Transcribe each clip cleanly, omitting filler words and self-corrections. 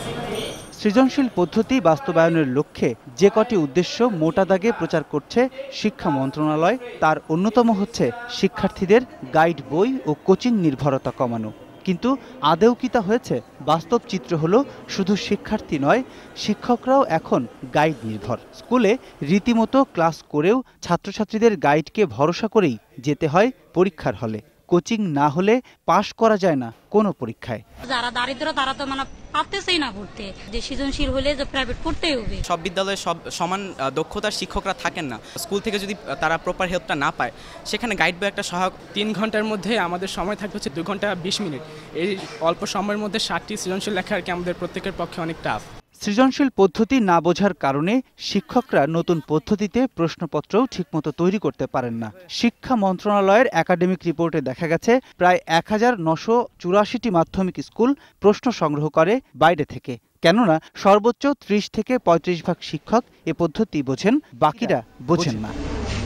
সৃজনশীল পদ্ধতি বাস্তবায়নের লক্ষ্যে যে কটি উদ্দেশ্য মোটা দাগে প্রচার করছে শিক্ষা মন্ত্রণালয় তার অন্যতম হচ্ছে শিক্ষার্থীদের গাইড বই ও কোচিং নির্ভরতা কমানো। কিন্তু আদৌ কি তা হয়েছে? বাস্তব চিত্র হলো শুধু শিক্ষার্থী নয়, শিক্ষকরাও এখন গাইড নির্ভর। স্কুলে রীতিমতো ক্লাস করেও ছাত্রছাত্রীদের গাইডকে ভরসা করেই যেতে হয় পরীক্ষার হলে। কোচিং না হলে পাশ করা যায় না কোনো পরীক্ষায়। যারা দারিদ্র তারা তো পারতেছেই না পড়তে, যে সৃজনশীল হলে যে প্রাইভেট পড়তেই হবে। সব বিদ্যালয়ে সব সমান দক্ষতার শিক্ষকরা থাকেন না। স্কুল থেকে যদি তারা প্রপার হেল্পটা না পায়, সেখানে গাইড বই একটা সহায়ক। 3 ঘন্টার মধ্যে আমাদের সময় থাকবে হচ্ছে 2 ঘন্টা 20 মিনিট। এই অল্প সময়ের মধ্যে 60টি সৃজনশীল লেখা আর কি আমাদের প্রত্যেকের পক্ষে অনেক টাফ। সৃজনশীল পদ্ধতি না বোঝার কারণে শিক্ষকরা নতুন পদ্ধতিতে প্রশ্নপত্রও ঠিকমতো তৈরি করতে পারেন না। শিক্ষা মন্ত্রণালয়ের একাডেমিক রিপোর্টে দেখা গেছে প্রায় 1984টি মাধ্যমিক স্কুল প্রশ্ন সংগ্রহ করে বাইরে থেকে। কেননা সর্বোচ্চ 30 থেকে 35% শিক্ষক এ পদ্ধতি বোঝেন, বাকিরা বোঝেন না।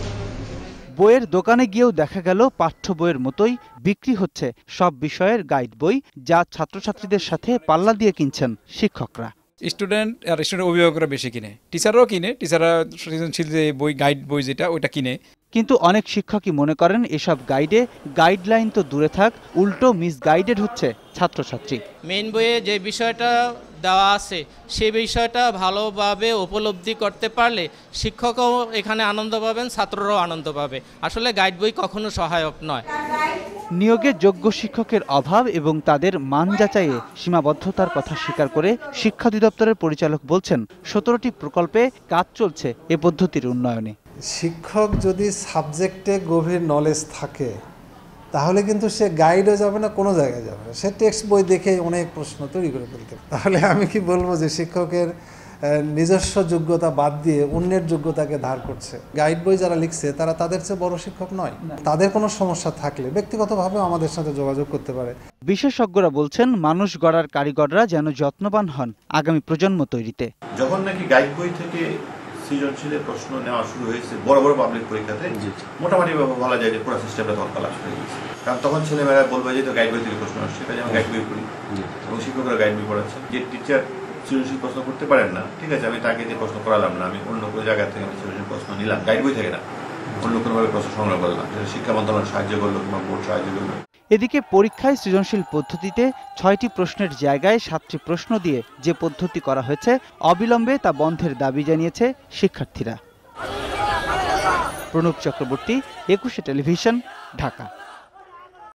বইয়ের দোকানে গিয়েও দেখা গেল পাঠ্য বইয়ের মতোই বিক্রি হচ্ছে সব বিষয়ের গাইড বই, যা ছাত্রছাত্রীদের সাথে পাল্লা দিয়ে কিনছেন শিক্ষকরা। স্টুডেন্ট আর স্টুডেন্ট অভিভাবকরা বেশি কিনে, টিচাররাও কিনে, টিচাররা সৃজনশীল যে বই গাইড বই যেটা ওইটা কিনে। কিন্তু অনেক শিক্ষকই মনে করেন এসব গাইডে গাইডলাইন তো দূরে থাক, উল্টো মিসগাইডেড হচ্ছে ছাত্রছাত্রী। মেইন বইয়ে যে বিষয়টা দেওয়া আছে সেই বিষয়টা ভালোভাবে উপলব্ধি করতে পারলে শিক্ষকও এখানে আনন্দ পাবেন, ছাত্ররাও আনন্দ পাবে। আসলে গাইড বই কখনো সহায়ক নয়। নিয়োগে যোগ্য শিক্ষকের অভাব এবং তাদের মান যাচাইয়ে সীমাবদ্ধতার কথা স্বীকার করে শিক্ষা অধিদপ্তরের পরিচালক বলছেন 17টি প্রকল্পে কাজ চলছে এ পদ্ধতির উন্নয়নে। শিক্ষক যদি সাবজেক্টে গভীর নলেজ থাকে তাহলে কিন্তু সে গাইডও যাবে না, কোনো জায়গায় যাবে না, সে টেক্সট বই দেখে অনেক প্রশ্ন তৈরি করে ফেলতে। তাহলে আমি কি বলবো যে শিক্ষকের নিজস্ব যোগ্যতা বাদ দিয়ে অন্যের যোগ্যতাকে ধার করছে। গাইড বই যারা লিখছে তারা তাদের চেয়ে বড় শিক্ষক নয়। তাদের কোনো সমস্যা থাকলে ব্যক্তিগতভাবে আমাদের সাথে যোগাযোগ করতে পারে। বিশেষজ্ঞরা বলছেন মানুষ গড়ার কারিগররা যেন যত্নবান হন আগামী প্রজন্ম তৈরিতে। যখন নাকি গাইড বই থেকে সৃজনশীলের প্রশ্ন নেওয়া শুরু হয়েছে বড় বড় পাবলিক পরীক্ষাতে, মোটামুটি বলা যায় যে পুরো সিস্টেমটা তখন কলাপস হয়ে গেছে। কারণ তখন ছেলেমেয়েরা বলবে যে তো গাইড বই থেকে প্রশ্ন আসছে, কাজে আমি গাইড বই পড়ি এবং শিক্ষকরা গাইড বই পড়াচ্ছে। যে টিচার সৃজনশীল প্রশ্ন করতে পারেন না, ঠিক আছে, আমি তাকে দিয়ে প্রশ্ন করালাম না, আমি অন্য কোনো জায়গা থেকে আমি সৃজনশীল প্রশ্ন নিলাম, গাইড বই থেকে না, অন্য কোনোভাবে প্রশ্ন সংগ্রহ করলাম, যেটা শিক্ষা মন্ত্রণালয় সাহায্য করলো কিংবা বোর্ড সাহায্য করলো। এদিকে পরীক্ষায় সৃজনশীল পদ্ধতিতে 6টি প্রশ্নের জায়গায় 7টি প্রশ্ন দিয়ে যে পদ্ধতি করা হয়েছে, অবিলম্বে তা বন্ধের দাবি জানিয়েছে শিক্ষার্থীরা। প্রণব চক্রবর্তী, 21 টেলিভিশন, ঢাকা।